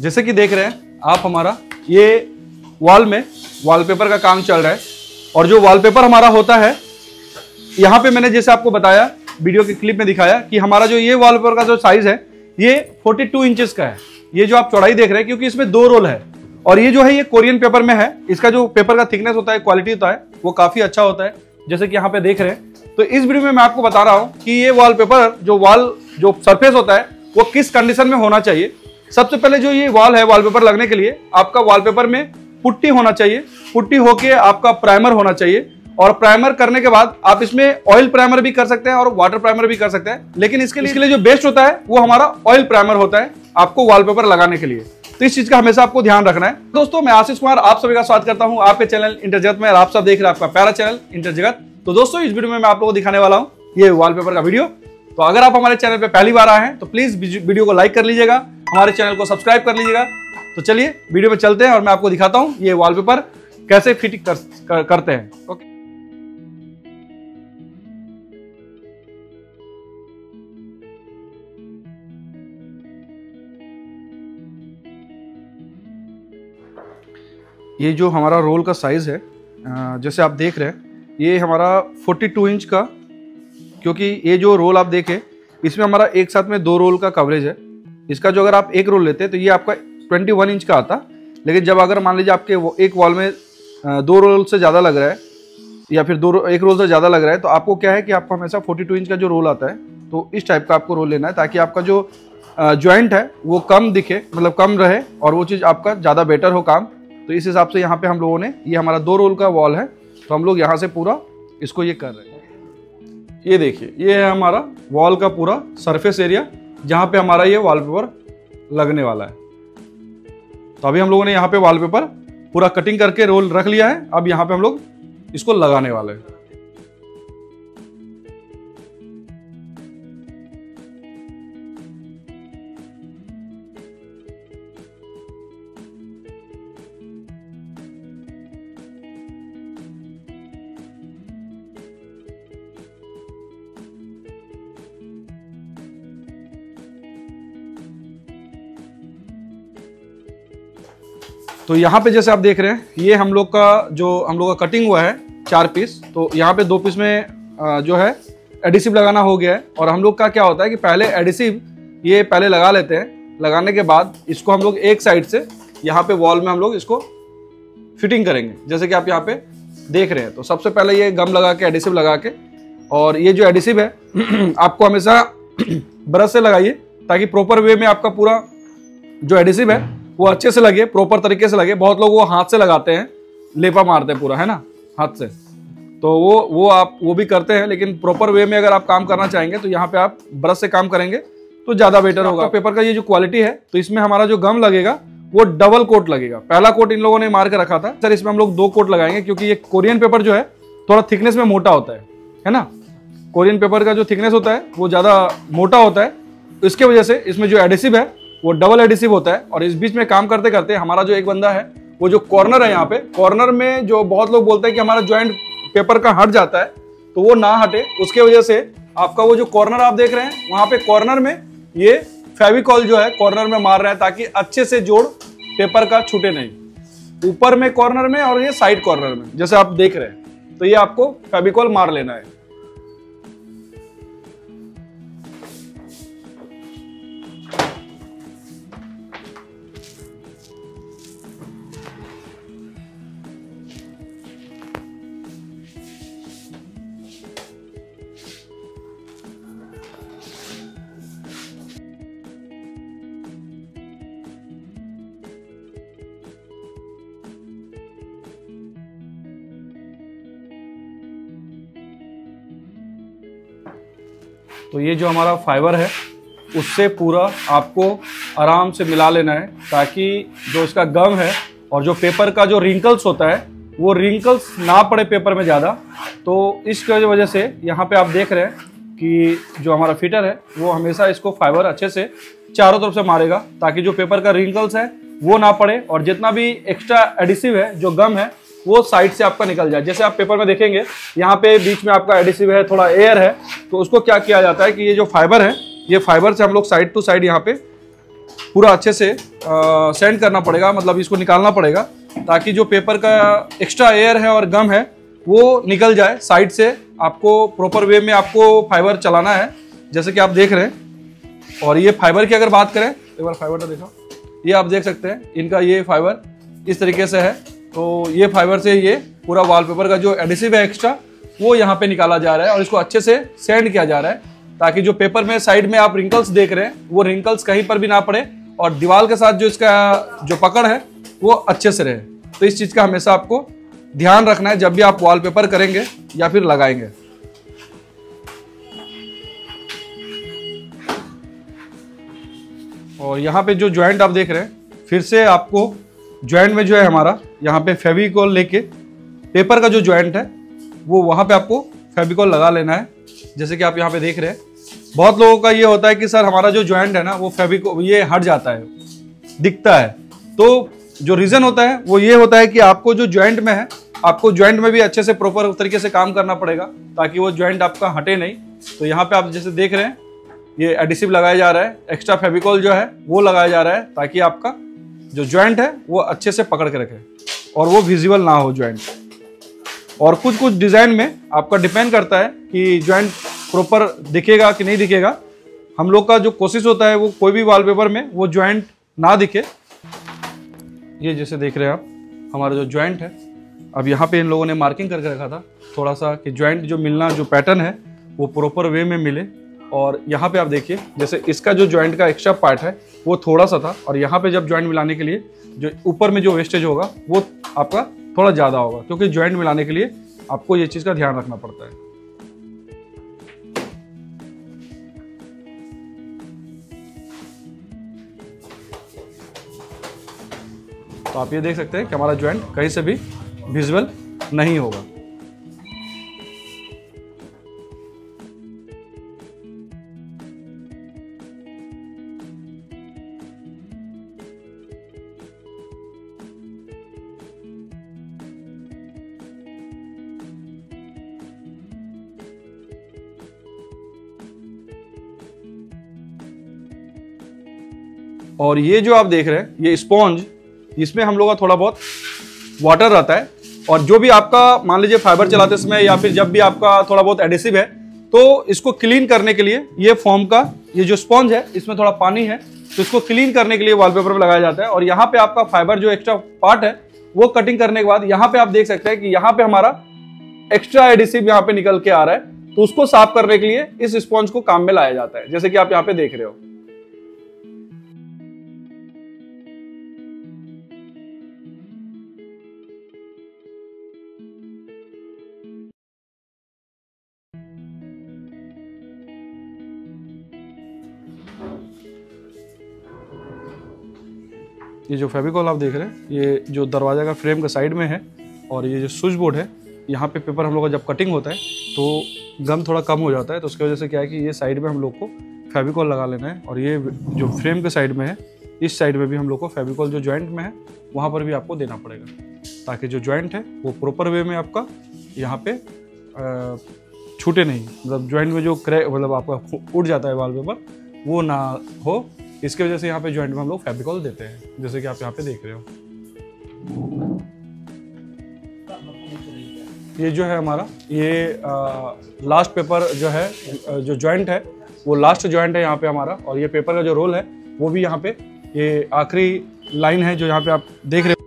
जैसे कि देख रहे हैं आप, हमारा ये वॉल में वॉलपेपर का काम चल रहा है। और जो वॉलपेपर हमारा होता है, यहाँ पे मैंने जैसे आपको बताया, वीडियो के क्लिप में दिखाया कि हमारा जो ये वॉलपेपर का जो साइज है ये 42 इंचेस का है। ये जो आप चौड़ाई देख रहे हैं, क्योंकि इसमें 2 रोल है और ये जो है ये कोरियन पेपर में है। इसका जो पेपर का थिकनेस होता है, क्वालिटी होता है, वो काफी अच्छा होता है, जैसे कि यहाँ पे देख रहे हैं। तो इस वीडियो में मैं आपको बता रहा हूँ कि ये वॉलपेपर जो सरफेस होता है वो किस कंडीशन में होना चाहिए। सबसे पहले जो ये वॉल है, वॉलपेपर लगने के लिए आपका वॉलपेपर में पुट्टी होना चाहिए। पुट्टी होके आपका प्राइमर होना चाहिए, और प्राइमर करने के बाद आप इसमें ऑयल प्राइमर भी कर सकते हैं और वाटर प्राइमर भी कर सकते हैं, लेकिन इसके लिए जो बेस्ट होता है वो हमारा ऑयल प्राइमर होता है आपको वॉलपेपर लगाने के लिए। तो इस चीज का हमेशा आपको ध्यान रखना है। दोस्तों, मैं आशीष कुमार आप सभी का स्वागत करता हूं आपके चैनल इंटर जगत में, और आप सब देख रहे हैं आपका प्यारा चैनल इंटर जगत। तो दोस्तों, इस वीडियो में मैं आप लोगों को दिखाने वाला हूं ये वॉलपेपर का वीडियो। तो अगर आप हमारे चैनल पे पहली बार आए हैं तो प्लीज वीडियो को लाइक कर लीजिएगा, हमारे चैनल को सब्सक्राइब कर लीजिएगा। तो चलिए वीडियो में चलते हैं और मैं आपको दिखाता हूं ये वॉलपेपर कैसे फिट करते हैं। ओके, ये जो हमारा रोल का साइज है, जैसे आप देख रहे हैं, ये हमारा 42 इंच का, क्योंकि ये जो रोल आप देखें इसमें हमारा एक साथ में 2 रोल का कवरेज है। इसका जो अगर आप एक रोल लेते हैं तो ये आपका 21 इंच का आता, लेकिन जब अगर मान लीजिए आपके एक वॉल में 2 रोल से ज़्यादा लग रहा है या फिर एक रोल से ज़्यादा लग रहा है, तो आपको क्या है कि आपको हमेशा 42 इंच का जो रोल आता है तो इस टाइप का आपको रोल लेना है, ताकि आपका जो जॉइंट है वो कम दिखे, मतलब कम रहे, और वो चीज़ आपका ज़्यादा बेटर हो काम। तो इस हिसाब से यहाँ पे हम लोगों ने, ये हमारा 2 रोल का वॉल है, तो हम लोग यहाँ से पूरा इसको ये कर रहे हैं। ये देखिए, ये है हमारा वॉल का पूरा सरफेस एरिया जहाँ पे हमारा ये वॉलपेपर लगने वाला है। तो अभी हम लोगों ने यहाँ पे वॉलपेपर पूरा कटिंग करके रोल रख लिया है। अब यहाँ पे हम लोग इसको लगाने वाले हैं। तो यहाँ पे जैसे आप देख रहे हैं, ये हम लोग का कटिंग हुआ है 4 पीस। तो यहाँ पे 2 पीस में जो है एडिसिव लगाना हो गया है। और हम लोग का क्या होता है कि पहले एडिसिव ये पहले लगा लेते हैं, लगाने के बाद इसको हम लोग एक साइड से यहाँ पे वॉल में हम लोग इसको फिटिंग करेंगे, जैसे कि आप यहाँ पे देख रहे हैं। तो सबसे पहले ये गम लगा के, एडिसिव लगा के, और ये जो एडिसिव है आपको हमेशा ब्रश से लगाइए, ताकि प्रॉपर वे में आपका पूरा जो एडिसिव है वो अच्छे से लगे, प्रॉपर तरीके से लगे। बहुत लोग वो हाथ से लगाते हैं, लेपा मारते हैं पूरा, है ना, हाथ से। तो वो आप वो भी करते हैं, लेकिन प्रॉपर वे में अगर आप काम करना चाहेंगे तो यहाँ पे आप ब्रश से काम करेंगे तो ज्यादा बेटर होगा। पेपर का ये जो क्वालिटी है, तो इसमें हमारा जो गम लगेगा वो डबल कोट लगेगा। पहला कोट इन लोगों ने मार के रखा था सर, इसमें हम लोग 2 कोट लगाएंगे, क्योंकि ये कोरियन पेपर जो है थोड़ा थिकनेस में मोटा होता है ना। कोरियन पेपर का जो थिकनेस होता है वो ज्यादा मोटा होता है, इसके वजह से इसमें जो एडिसिव है वो डबल एडिसिव होता है। और इस बीच में काम करते करते हमारा जो एक बंदा है, वो जो कॉर्नर है, यहाँ पे कॉर्नर में जो बहुत लोग बोलते हैं कि हमारा जॉइंट पेपर का हट जाता है, तो वो ना हटे, उसके वजह से आपका वो जो कॉर्नर आप देख रहे हैं, वहां पे कॉर्नर में ये फेविकॉल जो है कॉर्नर में मार रहा है, ताकि अच्छे से जोड़ पेपर का छूटे नहीं, ऊपर में कॉर्नर में और ये साइड कॉर्नर में, जैसे आप देख रहे हैं। तो ये आपको फेविकॉल मार लेना है। तो ये जो हमारा फाइबर है उससे पूरा आपको आराम से मिला लेना है, ताकि जो इसका गम है और जो पेपर का जो रिंकल्स होता है वो रिंकल्स ना पड़े पेपर में ज़्यादा। तो इसकी वजह से यहाँ पे आप देख रहे हैं कि जो हमारा फिटर है वो हमेशा इसको फाइबर अच्छे से चारों तरफ से मारेगा, ताकि जो पेपर का रिंकल्स है वो ना पड़े, और जितना भी एक्स्ट्रा एडिसिव है, जो गम है, वो साइड से आपका निकल जाए। जैसे आप पेपर में देखेंगे यहाँ पे बीच में आपका एडिसिव है, थोड़ा एयर है, तो उसको क्या किया जाता है कि ये जो फाइबर है, ये फाइबर से हम लोग साइड टू साइड यहाँ पे पूरा अच्छे से सैंड करना पड़ेगा, मतलब इसको निकालना पड़ेगा, ताकि जो पेपर का एक्स्ट्रा एयर है और गम है वो निकल जाए साइड से। आपको प्रॉपर वे में आपको फाइबर चलाना है, जैसे कि आप देख रहे हैं। और ये फाइबर की अगर बात करें, एक बार फाइबर तो देखो, ये आप देख सकते हैं इनका ये फाइबर इस तरीके से है। तो ये फाइबर से ये पूरा वॉलपेपर का जो एडिसिव है एक्स्ट्रा, वो यहाँ पे निकाला जा रहा है और इसको अच्छे से सैंड किया जा रहा है, ताकि जो पेपर में साइड में आप रिंकल्स देख रहे हैं वो रिंकल्स कहीं पर भी ना पड़े और दीवार के साथ जो इसका जो पकड़ है वो अच्छे से रहे। तो इस चीज़ का हमेशा आपको ध्यान रखना है जब भी आप वॉलपेपर करेंगे या फिर लगाएंगे। और यहाँ पे जो जॉइंट आप देख रहे हैं, फिर से आपको जॉइंट में जो है हमारा यहाँ पे फेविकॉल लेके पेपर का जो जॉइंट है वो वहाँ पे आपको फेविकॉल लगा लेना है। जैसे कि आप यहाँ पे देख रहे हैं, बहुत लोगों का ये होता है कि सर हमारा जो जॉइंट है ना वो फेविकॉल ये हट जाता है, दिखता है। तो जो रीज़न होता है वो ये होता है कि आपको जो जॉइंट में है, आपको जॉइंट में भी अच्छे से प्रॉपर तरीके से काम करना पड़ेगा, ताकि वो जॉइंट आपका हटे नहीं। तो यहाँ पे आप जैसे देख रहे हैं, ये एडिसिव लगाया जा रहा है, एक्स्ट्रा फेविकॉल जो है वो लगाया जा रहा है, ताकि आपका जो जॉइंट है वो अच्छे से पकड़ के रखे और वो विजिबल ना हो जॉइंट। और कुछ कुछ डिज़ाइन में आपका डिपेंड करता है कि जॉइंट प्रॉपर दिखेगा कि नहीं दिखेगा। हम लोग का जो कोशिश होता है वो कोई भी वॉलपेपर में वो जॉइंट ना दिखे। ये जैसे देख रहे हैं आप, हमारा जो जॉइंट है, अब यहाँ पे इन लोगों ने मार्किंग करके रखा था थोड़ा सा कि जॉइंट जो मिलना, जो पैटर्न है वो प्रॉपर वे में मिले। और यहाँ पे आप देखिए, जैसे इसका जो जॉइंट का एक्स्ट्रा पार्ट है वो थोड़ा सा था, और यहाँ पे जब जॉइंट मिलाने के लिए जो ऊपर में जो वेस्टेज होगा वो आपका थोड़ा ज़्यादा होगा, क्योंकि जॉइंट मिलाने के लिए आपको ये चीज़ का ध्यान रखना पड़ता है। तो आप ये देख सकते हैं कि हमारा जॉइंट कहीं से भी विजुअल नहीं होगा। और ये जो आप देख रहे हैं ये स्पॉन्ज, इसमें हम लोग का थोड़ा बहुत वाटर रहता है, और जो भी आपका मान लीजिए फाइबर चलाते समय या फिर जब भी आपका थोड़ा बहुत एडिसिव है, तो इसको क्लीन करने के लिए ये फोम का ये जो स्पॉन्ज है इसमें थोड़ा पानी है, तो इसको क्लीन करने के लिए वॉलपेपर पे लगाया जाता है। और यहाँ पे आपका फाइबर जो एक्स्ट्रा पार्ट है वो कटिंग करने के बाद यहाँ पे आप देख सकते हैं कि यहाँ पे हमारा एक्स्ट्रा एडिसिव यहाँ पे निकल के आ रहा है, तो उसको साफ करने के लिए इस स्पॉन्ज को काम में लाया जाता है, जैसे कि आप यहाँ पे देख रहे हो। ये जो फेविकॉल आप देख रहे हैं, ये जो दरवाजा का फ्रेम का साइड में है, और ये जो स्विच बोर्ड है, यहाँ पे पेपर हम लोग का जब कटिंग होता है तो गम थोड़ा कम हो जाता है, तो उसकी वजह से क्या है कि ये साइड में हम लोग को फेविकॉल लगा लेना है। और ये जो फ्रेम के साइड में है, इस साइड में भी हम लोग को फेविकॉल जो जॉइंट में है वहाँ पर भी आपको देना पड़ेगा, ताकि जो जॉइंट है वो प्रॉपर वे में आपका यहाँ पे छूटे नहीं, मतलब जॉइंट में जो क्रैक मतलब आपका उड़ जाता है वॉलपेपर वो ना हो। इसके वजह से यहाँ पे जॉइंट में हम लोग फेविकॉल देते हैं, जैसे कि आप यहाँ पे देख रहे हो। ये जो है हमारा ये लास्ट पेपर जो है, जो जॉइंट है वो लास्ट जॉइंट है यहाँ पे हमारा, और ये पेपर का जो रोल है वो भी यहाँ पे ये आखिरी लाइन है जो यहाँ पे आप देख रहे हो।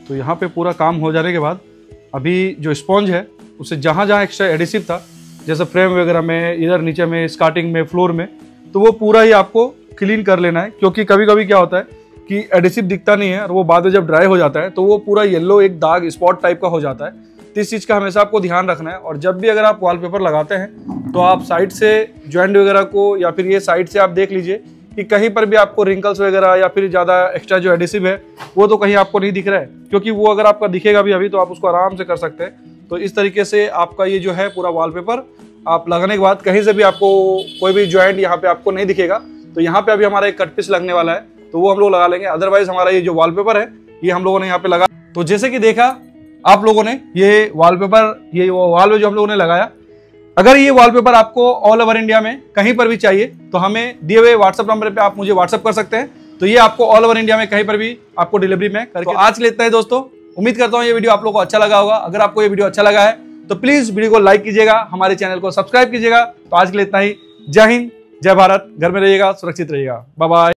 तो यहाँ पे पूरा काम हो जाने के बाद अभी जो स्पॉन्ज है उसे जहाँ जहाँ एक्स्ट्रा एडिसिव था, जैसे फ्रेम वगैरह में, इधर नीचे में, स्कार्टिंग में, फ्लोर में, तो वो पूरा ही आपको क्लीन कर लेना है। क्योंकि कभी कभी क्या होता है कि एडिसिव दिखता नहीं है और वो बाद में जब ड्राई हो जाता है तो वो पूरा येलो एक दाग स्पॉट टाइप का हो जाता है। तो इस चीज़ का हमेशा आपको ध्यान रखना है। और जब भी अगर आप वॉलपेपर लगाते हैं तो आप साइड से जॉइंट वगैरह को या फिर ये साइड से आप देख लीजिए कि कहीं पर भी आपको रिंकल्स वगैरह या फिर ज़्यादा एक्स्ट्रा जो एडिसिव है वो तो कहीं आपको नहीं दिख रहा है, क्योंकि वो अगर आपका दिखेगा भी अभी तो आप उसको आराम से कर सकते हैं। तो इस तरीके से आपका ये जो है पूरा वॉलपेपर आप लगाने के बाद कहीं से भी आपको कोई भी जॉइंट यहाँ पे आपको नहीं दिखेगा। तो यहाँ पे अभी हमारा एक कट पीस लगने वाला है तो वो हम लोग लगा लेंगे। अदरवाइज हमारा ये जो वॉलपेपर है ये हम लोगों ने यहाँ पे लगा। तो जैसे कि देखा आप लोगों ने, ये वॉलपेपर, ये वॉल जो हम लोगों ने लगाया, अगर ये वॉलपेपर आपको ऑल ओवर इंडिया में कहीं पर भी चाहिए तो हमें दिए हुए व्हाट्सएप नंबर पे आप मुझे व्हाट्सएप कर सकते हैं। तो ये आपको ऑल ओवर इंडिया में कहीं पर भी आपको डिलीवरी में करके। तो आज के लिए इतना ही दोस्तों, उम्मीद करता हूँ ये वीडियो आप लोगों को अच्छा लगा होगा। अगर आपको ये वीडियो अच्छा लगा है तो प्लीज वीडियो को लाइक कीजिएगा, हमारे चैनल को सब्सक्राइब कीजिएगा। तो आज के लिए इतना ही। जय हिंद, जय भारत, घर में रहिएगा, सुरक्षित रहिएगा, बाय बाय।